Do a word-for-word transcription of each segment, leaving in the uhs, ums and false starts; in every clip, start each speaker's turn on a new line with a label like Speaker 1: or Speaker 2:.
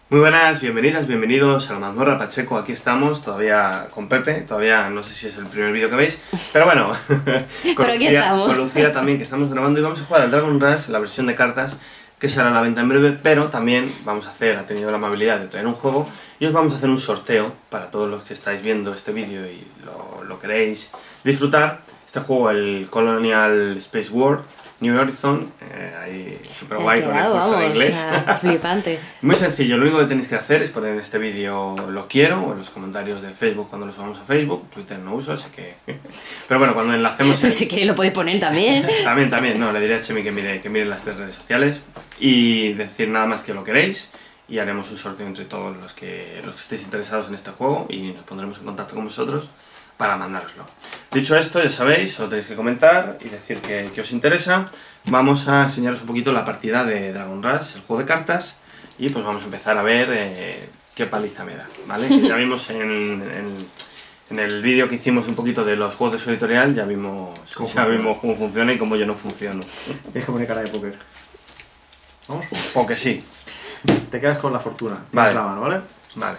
Speaker 1: Muy buenas, bienvenidas, bienvenidos a la mazmorra Pacheco. Aquí estamos, todavía con Pepe, todavía no sé si es el primer vídeo que veis, pero bueno, con,
Speaker 2: pero aquí
Speaker 1: Lucía,
Speaker 2: estamos.
Speaker 1: con Lucía también, que estamos grabando, y vamos a jugar al Dragon Rush, la versión de cartas, que será a la venta en breve, pero también vamos a hacer, ha tenido la amabilidad de traer un juego, y os vamos a hacer un sorteo para todos los que estáis viendo este vídeo y lo, lo queréis disfrutar. Este juego, el Colonial Space War New Horizon, eh, ahí super guay con el curso de inglés.
Speaker 2: Flipante.
Speaker 1: Muy sencillo, lo único que tenéis que hacer es poner en este vídeo lo quiero, o en los comentarios de Facebook cuando lo subamos a Facebook. Twitter no uso, así que... Pero bueno, cuando enlacemos...
Speaker 2: Pero el... si queréis lo podéis poner también.
Speaker 1: También, también, no, le diré a Chemi que mire, que mire las tres redes sociales y decir nada más que lo queréis, y haremos un sorteo entre todos los que, los que estéis interesados en este juego y nos pondremos en contacto con vosotros para mandároslo. Dicho esto, ya sabéis, solo tenéis que comentar y decir que, que os interesa. Vamos a enseñaros un poquito la partida de Dragon Rush, el juego de cartas, y pues vamos a empezar a ver eh, qué paliza me da, ¿vale? Que ya vimos en, en, en el vídeo que hicimos un poquito de los juegos de su editorial, ya vimos cómo, ya vimos cómo funciona y cómo yo no funciono.
Speaker 3: Tienes que poner cara de póker. ¿Vamos?
Speaker 1: O que sí.
Speaker 3: Te quedas con la fortuna. Tienes
Speaker 1: Vale.
Speaker 3: la mano, ¿vale?
Speaker 1: Vale.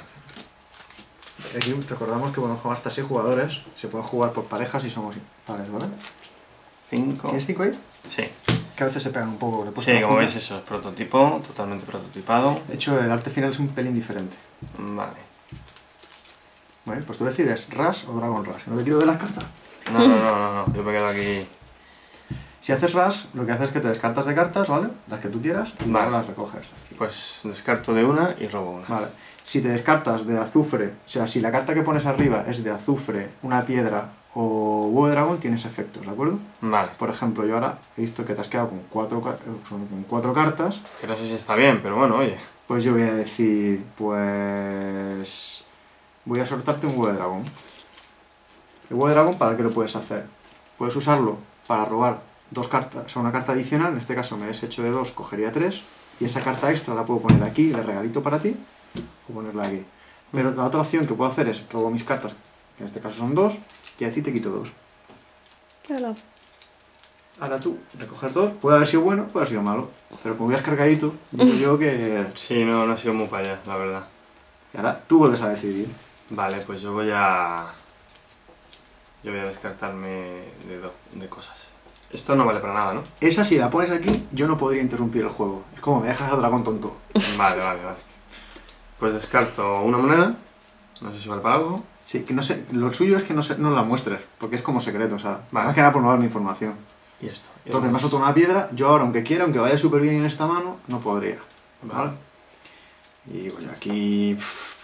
Speaker 3: Aquí recordamos que podemos jugar hasta seis jugadores. Se pueden jugar por parejas si somos pares, ¿vale?
Speaker 1: Cinco.
Speaker 3: ¿Tienes cinco ahí?
Speaker 1: Sí.
Speaker 3: Que a veces se pegan un poco. Le
Speaker 1: Sí, como veis eso es prototipo, totalmente prototipado.
Speaker 3: De hecho, el arte final es un pelín diferente.
Speaker 1: Vale.
Speaker 3: Vale, pues tú decides Rush o Dragon Rush. No te quiero ver las cartas.
Speaker 1: No, no, no, no, no. Yo me quedo aquí.
Speaker 3: Si haces Rush, lo que haces es que te descartas de cartas, ¿vale? Las que tú quieras y
Speaker 1: Vale.
Speaker 3: luego las recoges.
Speaker 1: Pues descarto de una y robo una.
Speaker 3: Vale. Si te descartas de azufre, o sea, si la carta que pones arriba es de azufre, una piedra o huevo de dragón, tienes efectos, ¿de acuerdo?
Speaker 1: Vale.
Speaker 3: Por ejemplo, yo ahora he visto que te has quedado con cuatro, con cuatro cartas,
Speaker 1: Que no sé si está bien, pero bueno, oye.
Speaker 3: pues yo voy a decir, pues... voy a soltarte un huevo de dragón. El huevo de dragón, ¿para qué lo puedes hacer? Puedes usarlo para robar dos cartas, o sea, una carta adicional, en este caso me he deshecho de dos, cogería tres, y esa carta extra la puedo poner aquí, de regalito para ti, o ponerla aquí. Pero la otra opción que puedo hacer es, robo mis cartas, que en este caso son dos, y a ti te quito dos.
Speaker 2: Claro.
Speaker 3: Ahora tú, recoger dos, puede haber sido bueno, puede haber sido malo, pero como hubieras cargadito, digo yo que...
Speaker 1: Sí, no, no ha sido muy para allá, la verdad.
Speaker 3: Y ahora tú vuelves a decidir.
Speaker 1: Vale, pues yo voy a... Yo voy a descartarme de, do... de cosas. Esto no vale para nada, ¿no?
Speaker 3: Esa, si la pones aquí, yo no podría interrumpir el juego. Es como me dejas al dragón tonto.
Speaker 1: Vale, vale, vale. Pues descarto una moneda. No sé si vale para algo.
Speaker 3: Sí, que no sé, lo suyo es que no, se, no la muestres, porque es como secreto, o sea,
Speaker 1: Vale.
Speaker 3: más que nada por no darme información.
Speaker 1: Y esto. Y
Speaker 3: Entonces me has
Speaker 1: vamos.
Speaker 3: soltado una piedra, yo ahora, aunque quiera, aunque vaya súper bien en esta mano, no podría.
Speaker 1: Vale.
Speaker 3: Y voy aquí...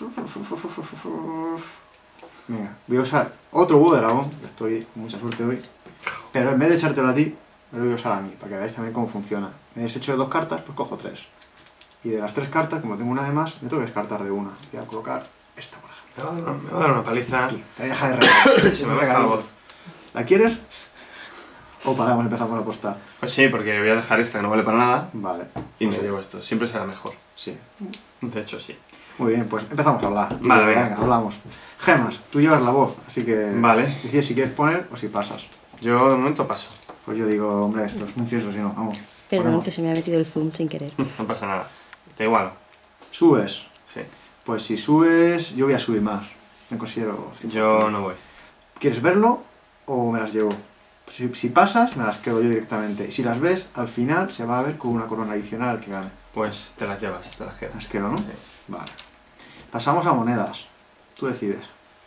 Speaker 3: Venga, voy a usar otro huevo de dragón, que estoy con mucha suerte hoy. Pero en vez de echártelo a ti, me lo voy a usar a mí, para que veáis también cómo funciona. Me he deshecho de dos cartas, pues cojo tres. Y de las tres cartas, como tengo una de más, me tengo que descartar de una. Voy a colocar esta, por ejemplo.
Speaker 1: Me va a dar una, me va a dar una paliza.
Speaker 3: Aquí, te voy a dejar de regalar.
Speaker 1: Se me va a estar la voz.
Speaker 3: ¿La quieres? ¿O paramos, empezamos a apostar?
Speaker 1: Pues sí, porque voy a dejar esta que no vale para nada
Speaker 3: Vale.
Speaker 1: y me llevo esto. Siempre será mejor.
Speaker 3: Sí.
Speaker 1: De hecho, sí.
Speaker 3: Muy bien, pues empezamos a hablar.
Speaker 1: Vale,
Speaker 3: venga,
Speaker 1: venga.
Speaker 3: hablamos. Gemas, tú llevas la voz, así que...
Speaker 1: Vale.
Speaker 3: Decides si quieres poner o si pasas.
Speaker 1: Yo de momento paso.
Speaker 3: Pues yo digo, hombre, esto es muy cierto, si no, vamos.
Speaker 2: Perdón,
Speaker 3: Ponemos.
Speaker 2: que se me ha metido el zoom sin querer.
Speaker 1: No pasa nada. Te igualo.
Speaker 3: ¿Subes?
Speaker 1: Sí.
Speaker 3: Pues si subes, yo voy a subir más. Me considero...
Speaker 1: Yo no voy.
Speaker 3: ¿Quieres verlo o me las llevo? Si, si pasas, me las quedo yo directamente. Y si las ves, al final se va a ver con una corona adicional al que gane.
Speaker 1: Pues te las llevas, te las
Speaker 3: Me
Speaker 1: quedas.
Speaker 3: las quedo, ¿no?
Speaker 1: Sí.
Speaker 3: Vale. Pasamos a monedas. Tú decides.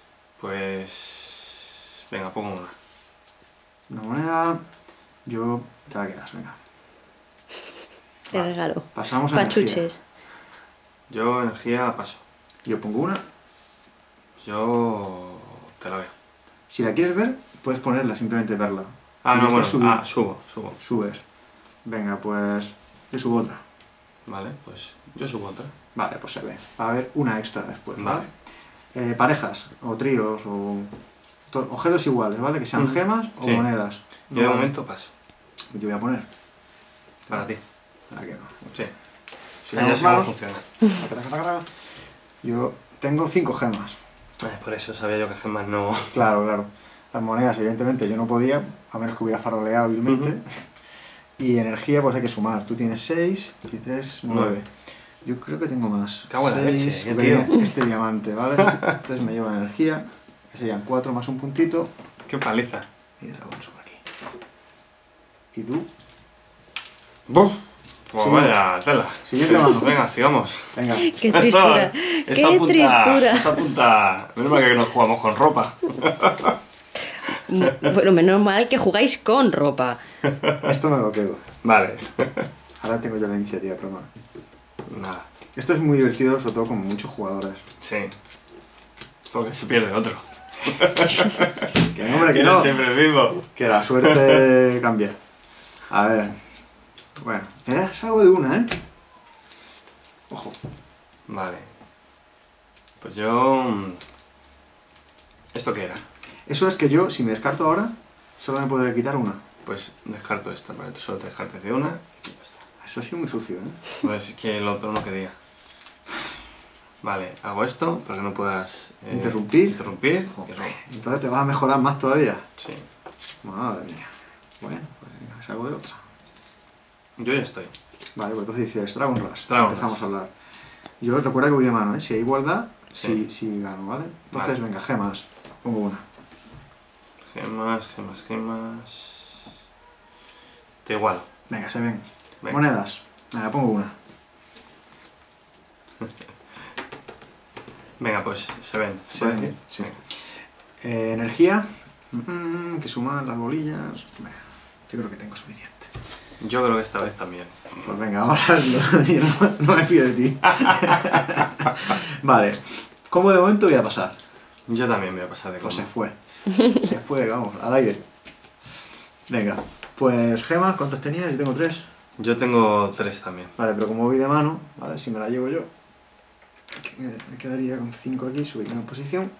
Speaker 1: Pues... Venga, pongo una.
Speaker 3: Una moneda... Yo... Te la quedas, venga.
Speaker 2: Te
Speaker 1: Vale.
Speaker 2: regalo.
Speaker 3: Pasamos a energía.
Speaker 2: Pachuches.
Speaker 1: Yo energía paso.
Speaker 3: Yo pongo una.
Speaker 1: Yo... te la veo.
Speaker 3: Si la quieres ver, puedes ponerla, simplemente verla.
Speaker 1: Ah,
Speaker 3: Y
Speaker 1: no,
Speaker 3: esto
Speaker 1: bueno.
Speaker 3: es subir.
Speaker 1: Ah, subo, subo.
Speaker 3: Subes. Venga, pues... Yo subo otra.
Speaker 1: Vale, pues yo subo otra.
Speaker 3: Vale, pues se ve. Va a haber una extra después, ¿vale?
Speaker 1: Vale.
Speaker 3: Eh, parejas, o tríos, o... to- objetos iguales, ¿vale? Que sean
Speaker 1: Mm.
Speaker 3: gemas o
Speaker 1: Sí.
Speaker 3: monedas.
Speaker 1: Yo de
Speaker 3: No-
Speaker 1: momento paso.
Speaker 3: Yo voy a poner.
Speaker 1: Para ti.
Speaker 3: Me la quedo.
Speaker 1: Sí.
Speaker 3: Si
Speaker 1: Ya
Speaker 3: vamos
Speaker 1: sé cómo
Speaker 3: malos,
Speaker 1: funciona.
Speaker 3: taca, taca, taca, taca. Yo tengo cinco gemas.
Speaker 1: Eh, por eso sabía yo que gemas no...
Speaker 3: Claro, claro. Las monedas, evidentemente, yo no podía, a menos que hubiera faroleado hábilmente.
Speaker 1: Ujú.
Speaker 3: Y energía, pues hay que sumar. Tú tienes seis y tres, nueve. Yo creo que tengo más.
Speaker 1: Cago en la
Speaker 3: Seis,
Speaker 1: leche, qué
Speaker 3: porque
Speaker 1: tío.
Speaker 3: este diamante, ¿vale? Entonces me lleva energía, que serían cuatro más un puntito.
Speaker 1: Qué paliza.
Speaker 3: Y dragón sube aquí. ¿Y tú?
Speaker 1: ¡Buf! Pues
Speaker 3: Sí.
Speaker 1: vaya tela.
Speaker 3: Siguiente mano.
Speaker 1: Venga, sigamos.
Speaker 3: Venga.
Speaker 2: Qué tristura.
Speaker 1: Esto-
Speaker 2: Qué
Speaker 1: esta punta,
Speaker 2: tristura.
Speaker 1: Esta punta. Menos mal que nos jugamos con ropa.
Speaker 2: Bueno, menos mal que jugáis con ropa.
Speaker 3: Esto me lo quedo.
Speaker 1: Vale.
Speaker 3: Ahora tengo yo la iniciativa, pero no.
Speaker 1: Nada.
Speaker 3: Esto es muy divertido, sobre todo con muchos jugadores.
Speaker 1: Sí. Porque se pierde otro.
Speaker 3: Que no, hombre, que
Speaker 1: Y
Speaker 3: no.
Speaker 1: siempre el mismo.
Speaker 3: Que la suerte cambia. A ver. Bueno, me das algo de una, ¿eh? Ojo.
Speaker 1: Vale. Pues yo... mm, ¿Esto qué era?
Speaker 3: Eso es que yo, si me descarto ahora, solo me podré quitar una.
Speaker 1: Pues descarto esta, para tú solo te descartes de una. Y ya está.
Speaker 3: Eso ha sido muy sucio, ¿eh?
Speaker 1: Pues que el otro no quería. Vale, hago esto para que no puedas... eh,
Speaker 3: Interrumpir.
Speaker 1: Interrumpir. y
Speaker 3: Joder,
Speaker 1: robo.
Speaker 3: entonces te vas a mejorar más todavía.
Speaker 1: Sí.
Speaker 3: Madre mía. Bueno, pues venga, es algo de otra.
Speaker 1: Yo ya estoy.
Speaker 3: Vale, pues entonces dices Dragon Rush.
Speaker 1: Dragon
Speaker 3: Empezamos
Speaker 1: Rush.
Speaker 3: a hablar. Yo recuerda que voy de mano, ¿eh? Si hay igualdad, sí,
Speaker 1: Sí.
Speaker 3: sí gano, ¿vale? Entonces,
Speaker 1: Vale.
Speaker 3: venga, gemas. Pongo una.
Speaker 1: Gemas, gemas, gemas... Te igualo.
Speaker 3: Venga, se ven.
Speaker 1: Venga.
Speaker 3: Monedas. Venga, pongo una.
Speaker 1: Venga, pues se ven. ¿Se
Speaker 3: Se
Speaker 1: puede
Speaker 3: ven,
Speaker 1: decir?
Speaker 3: sí.
Speaker 1: Venga.
Speaker 3: Eh, energía. Mm, que suman las bolillas. Venga, yo creo que tengo suficiente.
Speaker 1: Yo creo que esta vez también.
Speaker 3: Pues venga, ahora no, yo no, no me fío de ti. Vale. ¿Cómo de momento voy a pasar?
Speaker 1: Yo también voy a pasar de
Speaker 3: Pues se
Speaker 1: combo.
Speaker 3: fue. Se fue, vamos, al aire. Venga. Pues gemas, ¿cuántas tenías? Yo tengo tres.
Speaker 1: Yo tengo tres también.
Speaker 3: Vale, pero como voy de mano, ¿vale? Si me la llevo yo, me me quedaría con cinco aquí, subiría una posición.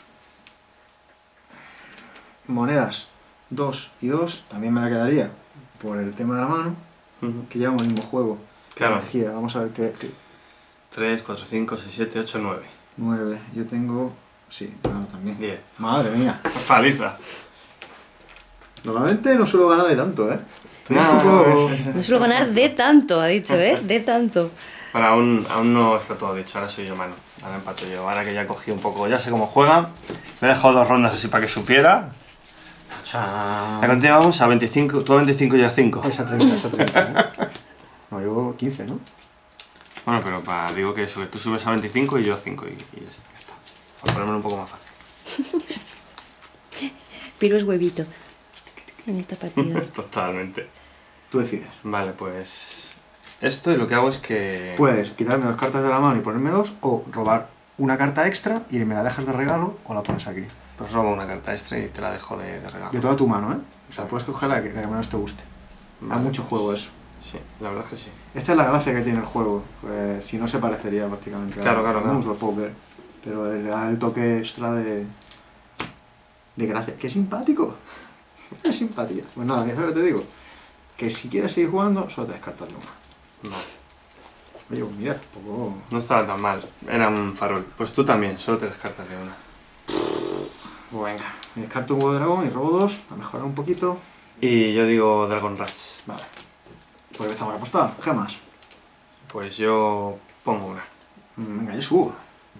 Speaker 3: Monedas, dos y dos, también me la quedaría por el tema de la mano,
Speaker 1: Ujú.
Speaker 3: que llevamos el mismo juego.
Speaker 1: Claro.
Speaker 3: Energía, vamos a ver qué. qué-
Speaker 1: tres, cuatro, cinco, seis, siete, ocho, nueve.
Speaker 3: nueve, yo tengo. Sí, claro, también.
Speaker 1: diez.
Speaker 3: Madre mía.
Speaker 1: Paliza.
Speaker 3: Normalmente no suelo ganar de tanto, ¿eh? Estoy un
Speaker 1: No,
Speaker 3: poco-
Speaker 1: es- es-
Speaker 2: No suelo ganar de tanto, ha dicho, ¿eh? De tanto.
Speaker 1: Bueno, aún, aún no está todo dicho, ahora soy yo mano. Ahora empato yo. Ahora que ya cogí un poco, ya sé cómo juega. Me he dejado dos rondas así para que supiera.
Speaker 3: Cha-
Speaker 1: La continuamos a veinticinco, tú a veinticinco y yo a cinco.
Speaker 3: Esa treinta, esa treinta, ¿eh? No, llevo quince, ¿no?
Speaker 1: Bueno, pero para, digo que eso, que tú subes a veinticinco y yo a cinco y, y ya está. ya está. Para ponérmelo un poco más fácil.
Speaker 2: Pero es huevito. En esta partida.
Speaker 1: Totalmente.
Speaker 3: Tú decides.
Speaker 1: Vale, pues... Esto y lo que hago es que...
Speaker 3: Puedes quitarme dos cartas de la mano y ponerme dos, o robar una carta extra y me la dejas de regalo o la pones aquí.
Speaker 1: Pues robo una carta extra y te la dejo de, de regalo.
Speaker 3: De toda tu mano, ¿eh? O sea, puedes coger la que, la que menos te guste. Da
Speaker 1: Vale,
Speaker 3: mucho
Speaker 1: pues,
Speaker 3: juego eso.
Speaker 1: Sí, la verdad es que sí.
Speaker 3: Esta es la gracia que tiene el juego. Pues, si no se parecería prácticamente a
Speaker 1: Claro, claro,
Speaker 3: a
Speaker 1: claro.
Speaker 3: un póker. Pero le da el toque extra de. de gracia. ¡Qué simpático! ¡Qué simpatía! Pues nada, ¿qué es lo que te digo? Que si quieres seguir jugando, solo te descartas de una.
Speaker 1: Vale.
Speaker 3: Oye, pues mira, un poco.
Speaker 1: No estaba tan mal. Era un farol. Pues tú también, solo te descartas de una.
Speaker 3: Pues venga, me descarto un huevo de dragón y robo dos, a mejorar un poquito.
Speaker 1: Y yo digo Dragon Rush.
Speaker 3: Vale. Pues empezamos a apostar. Gemas.
Speaker 1: Pues yo pongo una.
Speaker 3: Mm, Venga, yo subo.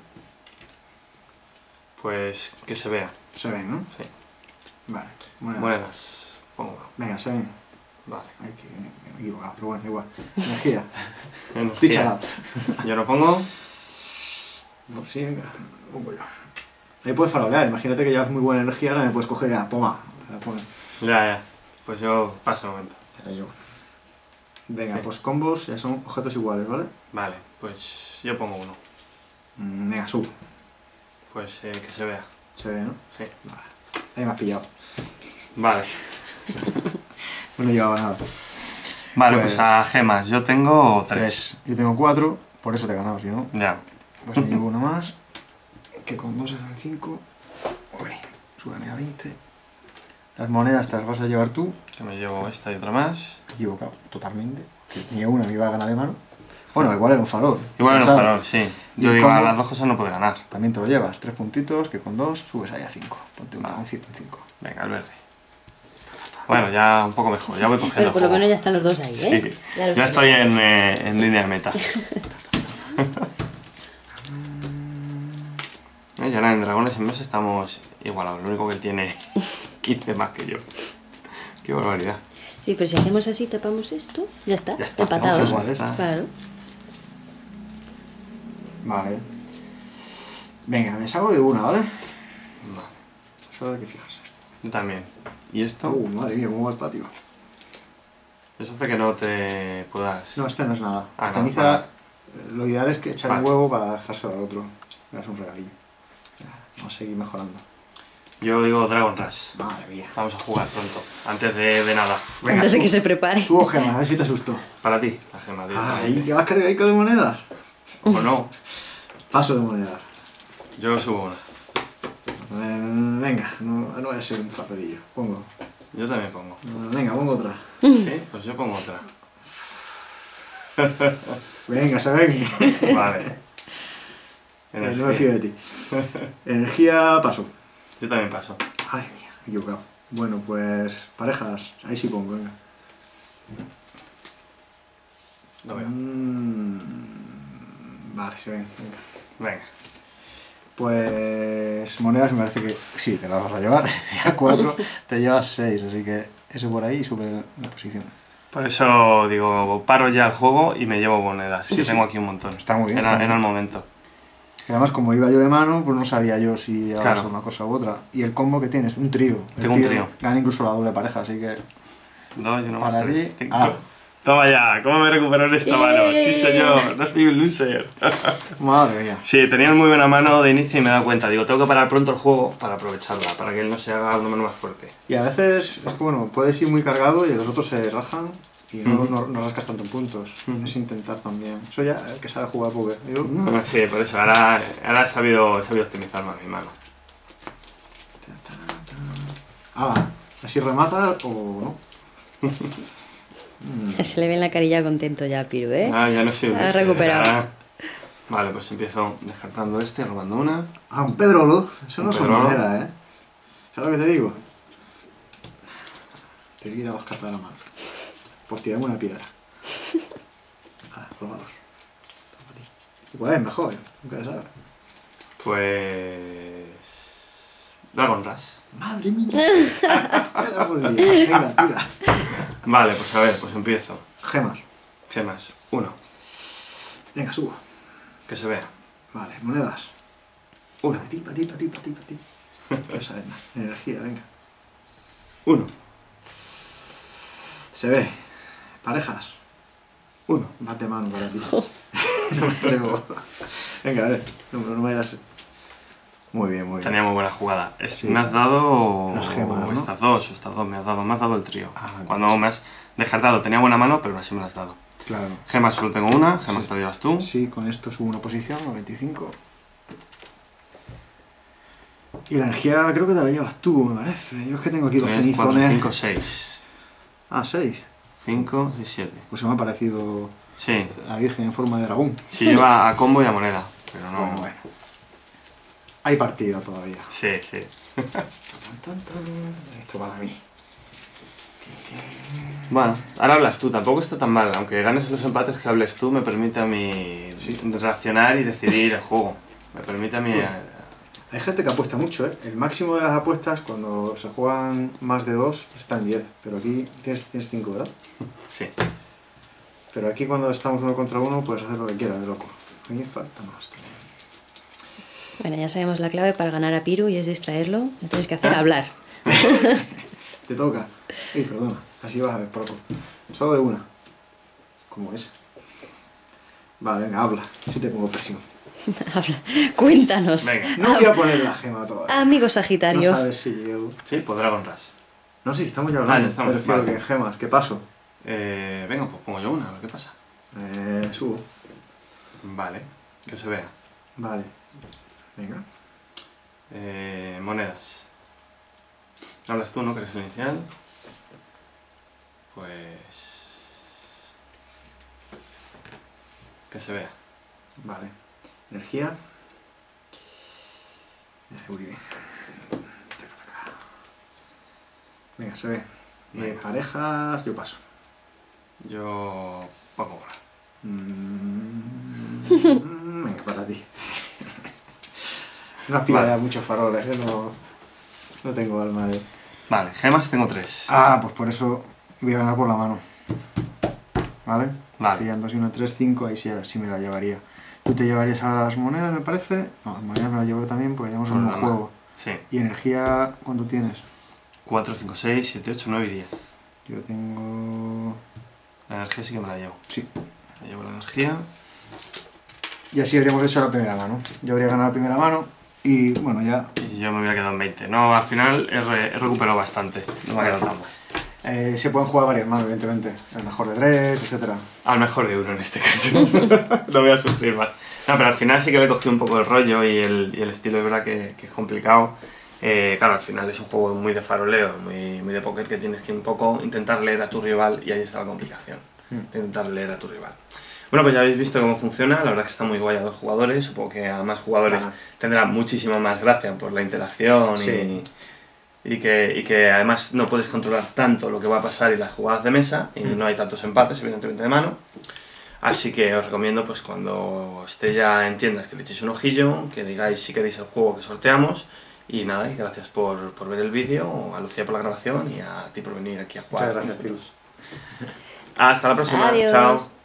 Speaker 1: Pues que se vea.
Speaker 3: Se ven, ¿no?
Speaker 1: Sí.
Speaker 3: Vale. Monedas.
Speaker 1: Monedas. Pongo.
Speaker 3: Venga, se ven.
Speaker 1: Vale.
Speaker 3: Ay, que me me he equivocado, pero bueno, igual. Energía.
Speaker 1: Energía.
Speaker 3: Tichalad.
Speaker 1: Yo no pongo.
Speaker 3: Pues sí, venga, pongo yo. Ahí puedes farolear, imagínate que llevas muy buena energía, ahora me puedes coger ya, toma. Me la pones.
Speaker 1: Ya, ya. Pues yo paso un momento.
Speaker 3: Te la llevo. Venga,
Speaker 1: Sí.
Speaker 3: pues combos ya son objetos iguales, ¿vale?
Speaker 1: Vale, pues yo pongo uno.
Speaker 3: Mm, Venga, sub.
Speaker 1: Pues eh, que se vea.
Speaker 3: Se ve, ¿no?
Speaker 1: Sí.
Speaker 3: Vale. Ahí me has pillado.
Speaker 1: Vale.
Speaker 3: No llevaba nada.
Speaker 1: Vale,
Speaker 3: Pues-
Speaker 1: pues, a gemas. Yo tengo tres.
Speaker 3: Yo tengo cuatro, por eso te he ganado, si no.
Speaker 1: Ya.
Speaker 3: Pues me llevo uno más, que con dos hacen cinco. Uy, súbeme a veinte. Las monedas te las vas a llevar tú.
Speaker 1: Que me llevo esta y otra más.
Speaker 3: Equivocado, totalmente. Que ni una me iba a ganar de mano. Bueno, igual era un farol.
Speaker 1: Igual en un
Speaker 3: ¿sabes?
Speaker 1: farol, sí.
Speaker 3: Y
Speaker 1: Yo
Speaker 3: el
Speaker 1: digo, a
Speaker 3: combo-
Speaker 1: las dos cosas no puede ganar.
Speaker 3: También te lo llevas, tres puntitos, que con dos subes ahí a cinco. Ponte un
Speaker 1: Vale.
Speaker 3: dragoncito en cinco.
Speaker 1: Venga, el verde. Bueno, ya un poco mejor. Ya voy cogiendo
Speaker 2: Pero por lo
Speaker 1: juego.
Speaker 2: menos ya están los dos ahí, ¿eh?
Speaker 1: Sí.
Speaker 2: Ya los
Speaker 1: Ya
Speaker 2: tengo.
Speaker 1: estoy en, eh, en línea de meta. Eh, y ahora en Dragones en Mesa estamos igualados. Lo único que él tiene quince más que yo. Qué barbaridad.
Speaker 2: Sí, pero si hacemos así, tapamos esto, ya está.
Speaker 1: Ya está,
Speaker 2: Empatados.
Speaker 1: hacemos iguales.
Speaker 2: Claro.
Speaker 3: Vale. Venga, me salgo de una, ¿vale?
Speaker 1: Vale.
Speaker 3: Solo hay que fijarse.
Speaker 1: Yo también. ¿Y esto?
Speaker 3: Uh, madre mía, cómo va el patio.
Speaker 1: Eso hace que no te puedas...
Speaker 3: No, este no es nada.
Speaker 1: Ah, no,
Speaker 3: Ceniza,
Speaker 1: vale.
Speaker 3: eh, lo ideal es que echar
Speaker 1: Vale.
Speaker 3: un huevo para dejárselo al otro. Le das un regalillo. Vamos a seguir mejorando.
Speaker 1: Yo digo Dragon Rush.
Speaker 3: Madre mía.
Speaker 1: Vamos a jugar pronto. Antes de, de nada.
Speaker 3: Venga,
Speaker 2: Antes de
Speaker 3: tú.
Speaker 2: que se prepare.
Speaker 3: Subo gemas, a ver si te asustó.
Speaker 1: Para ti, la gema.
Speaker 3: Ay,
Speaker 1: directamente.
Speaker 3: ¿qué vas cargadico de monedas?
Speaker 1: O no.
Speaker 3: Paso de monedas.
Speaker 1: Yo subo una.
Speaker 3: Eh, venga, no, no voy a ser un farredillo. Pongo.
Speaker 1: Yo también pongo.
Speaker 3: Eh, Venga, pongo otra.
Speaker 1: ¿Sí? Pues yo pongo otra.
Speaker 3: Venga, se ven.
Speaker 1: Vale.
Speaker 3: No me
Speaker 1: Energía.
Speaker 3: fío de ti. Energía, paso.
Speaker 1: Yo también paso.
Speaker 3: Ay, mía, me he equivocado. Bueno, pues parejas, ahí sí pongo, venga.
Speaker 1: Lo veo.
Speaker 3: Mm, vale, se ven, venga.
Speaker 1: Venga.
Speaker 3: Pues monedas me parece que sí, te las vas a llevar. Ya cuatro, te llevas seis, así que eso por ahí sube la posición.
Speaker 1: Por eso digo, paro ya el juego y me llevo monedas.
Speaker 3: Sí,
Speaker 1: que
Speaker 3: sí.
Speaker 1: tengo aquí un montón.
Speaker 3: Está muy bien,
Speaker 1: Era,
Speaker 3: está muy
Speaker 1: era el
Speaker 3: bien.
Speaker 1: momento.
Speaker 3: Y además, como iba yo de mano, pues no sabía yo si iba a
Speaker 1: Claro.
Speaker 3: ser una cosa u otra. Y el combo que tienes, un trío. El
Speaker 1: Tengo un trío.
Speaker 3: Gana incluso la doble pareja, así que
Speaker 1: Dos y uno más
Speaker 3: para
Speaker 1: tres.
Speaker 3: ti.
Speaker 1: Cinco.
Speaker 3: Ah,
Speaker 1: Toma ya, ¿cómo me recupero en esta mano? Sí, señor, no soy un loser.
Speaker 3: madre mía.
Speaker 1: Sí, tenía muy buena mano de inicio y me he dado cuenta. Digo, tengo que parar pronto el juego para aprovecharla, para que él no se haga una mano más fuerte.
Speaker 3: Y a veces, es que bueno, puedes ir muy cargado y los otros se rajan y no,
Speaker 1: Ujú.
Speaker 3: no, no rascas tanto en puntos.
Speaker 1: Ujú.
Speaker 3: Es intentar también. Eso ya el que sabe jugar póker. Yo,
Speaker 1: Sí, por eso, ahora, ahora he, sabido, he sabido optimizar más mi mano.
Speaker 3: ala, así remata o no. Mm,
Speaker 2: Se le ve en la carilla contento ya, Piru, ¿eh?
Speaker 1: Ah, ya no soy un
Speaker 2: Ha
Speaker 1: loser,
Speaker 2: recuperado.
Speaker 1: ahora- Vale, pues empiezo descartando este, robando una.
Speaker 3: Ah, un pedrolo. Eso
Speaker 1: Un
Speaker 3: no es
Speaker 1: pedrolo.
Speaker 3: manera, ¿eh? ¿Sabes lo que te digo? Te quita dos cartas de la mano. Pues tirame una piedra. Ah, roba dos. Toma para ti. Igual es mejor, ¿eh? Nunca se sabe.
Speaker 1: Pues... Dragon Rush.
Speaker 3: Madre mía. Era por el día. Venga, tira.
Speaker 1: Vale, pues a ver, pues empiezo.
Speaker 3: Gemas.
Speaker 1: ¿Qué más? Uno,
Speaker 3: Venga, subo.
Speaker 1: que se vea.
Speaker 3: Vale, monedas.
Speaker 1: Uno,
Speaker 3: Para ti, para ti, para ti, para ti, para ti. Esa es más. Energía, venga.
Speaker 1: uno,
Speaker 3: Se ve. Parejas.
Speaker 1: uno.
Speaker 3: Bate mano para ti. No me atrevo. Venga, a ver. No, no me vayas. Muy bien, muy bien.
Speaker 1: Tenía muy buena jugada. Es-
Speaker 3: Sí.
Speaker 1: Me has dado
Speaker 3: Las gemas, ¿no?
Speaker 1: estas dos, estas dos me has dado, me has dado el trío.
Speaker 3: Ah, entonces-
Speaker 1: Cuando me has descartado, tenía buena mano, pero así me la has dado.
Speaker 3: Claro.
Speaker 1: Gemas solo tengo una, gemas
Speaker 3: Sí.
Speaker 1: te la llevas tú.
Speaker 3: Sí, con esto subo una posición, a veinticinco. Y la energía creo que te la llevas tú, me parece. Yo es que tengo aquí dos
Speaker 1: Tres, cuatro,
Speaker 3: cenizones.
Speaker 1: cinco, seis.
Speaker 3: Ah, seis.
Speaker 1: cinco, seis, siete.
Speaker 3: Pues se me ha parecido
Speaker 1: Sí,
Speaker 3: la Virgen en forma de dragón.
Speaker 1: sí lleva a combo y a moneda, pero no...
Speaker 3: Bueno, bueno. Hay partida todavía.
Speaker 1: Sí, sí.
Speaker 3: Tan, tan, tan. Esto para mí.
Speaker 1: Bueno, ahora hablas tú, tampoco está tan mal. Aunque ganes los empates que hables tú, me permite a mí
Speaker 3: Sí.
Speaker 1: reaccionar y decidir el juego. Me permite a mí... eh,
Speaker 3: Hay gente que apuesta mucho, ¿eh? El máximo de las apuestas cuando se juegan más de dos está en diez. Pero aquí tienes, tienes cinco, ¿verdad?
Speaker 1: Sí.
Speaker 3: Pero aquí cuando estamos uno contra uno puedes hacer lo que quieras, de loco. A mí falta más.
Speaker 2: Bueno, ya sabemos la clave para ganar a Piru y es distraerlo. Lo tienes que hacer hablar.
Speaker 3: Te toca. Ay, perdona. Así vas a ver, poco. Solo de una. Como es. Vale, venga, habla. Si te pongo presión.
Speaker 2: Habla. Cuéntanos.
Speaker 1: Venga.
Speaker 3: No voy a poner la gema todavía.
Speaker 2: Amigo
Speaker 3: No
Speaker 2: Sagitario.
Speaker 3: sabes si llego.
Speaker 1: Sí, pues Dragon Rush.
Speaker 3: No, sí, estamos ya
Speaker 1: Ah,
Speaker 3: hablando.
Speaker 1: ya estamos,
Speaker 3: Me refiero
Speaker 1: vale.
Speaker 3: que gemas. ¿Qué paso?
Speaker 1: Eh, venga, pues pongo yo una, a ver qué pasa.
Speaker 3: Eh, subo.
Speaker 1: Vale, que se vea.
Speaker 3: Vale. Venga.
Speaker 1: Eh, monedas. Hablas tú, ¿no? Que eres el inicial. Pues... Que se vea.
Speaker 3: Vale. Energía. Eh, Muy bien. Venga, se ve. Eh,
Speaker 1: Venga.
Speaker 3: parejas, yo paso.
Speaker 1: Yo pongo una.
Speaker 3: Mm. No has pillado
Speaker 1: Vale.
Speaker 3: ya muchos faroles, ¿eh? No, no tengo alma de...
Speaker 1: Vale, gemas tengo tres.
Speaker 3: Ah, pues por eso voy a ganar por la mano. ¿Vale?
Speaker 1: Vale.
Speaker 3: Serían dos y uno, tres, cinco, ahí sí, sí me la llevaría. Tú te llevarías ahora las monedas, me parece. No, las monedas me las llevo también porque llevamos el
Speaker 1: Por
Speaker 3: mismo
Speaker 1: la mano.
Speaker 3: juego.
Speaker 1: Sí.
Speaker 3: ¿Y energía cuánto tienes?
Speaker 1: cuatro, cinco, seis, siete, ocho, nueve y diez.
Speaker 3: Yo tengo...
Speaker 1: La energía sí que me la llevo.
Speaker 3: Sí.
Speaker 1: Me llevo la energía.
Speaker 3: Y así habríamos hecho la primera mano. Yo habría ganado la primera mano y bueno, ya...
Speaker 1: Y yo me hubiera quedado en veinte. No, al final he, re- he recuperado bastante. No me ha quedado tan mal.
Speaker 3: Eh, se pueden jugar varias manos, evidentemente. El mejor de tres, etcétera.
Speaker 1: Al mejor de uno en este caso. No voy a sufrir más. No, pero al final sí que le he cogido un poco el rollo y el, y el estilo es verdad que, que es complicado. Eh, claro, al final es un juego muy de faroleo, muy, muy de póker, que tienes que un poco intentar leer a tu rival y ahí está la complicación.
Speaker 3: Mm.
Speaker 1: Intentar leer a tu rival. Bueno, pues ya habéis visto cómo funciona, la verdad es que está muy guay a dos jugadores, supongo que a más jugadores
Speaker 3: Claro.
Speaker 1: tendrá muchísima más gracia por la interacción
Speaker 3: Sí.
Speaker 1: y, y, que, y que además no puedes controlar tanto lo que va a pasar y las jugadas de mesa y
Speaker 3: Mm.
Speaker 1: no hay tantos empates evidentemente de mano. Así que os recomiendo pues cuando esté ya en tiendas que le echéis un ojillo, que digáis si queréis el juego que sorteamos y nada, y gracias por, por ver el vídeo, a Lucía por la grabación y a ti por venir aquí a jugar.
Speaker 3: Muchas gracias, Pirus.
Speaker 1: Hasta la próxima,
Speaker 2: Adiós.
Speaker 1: chao.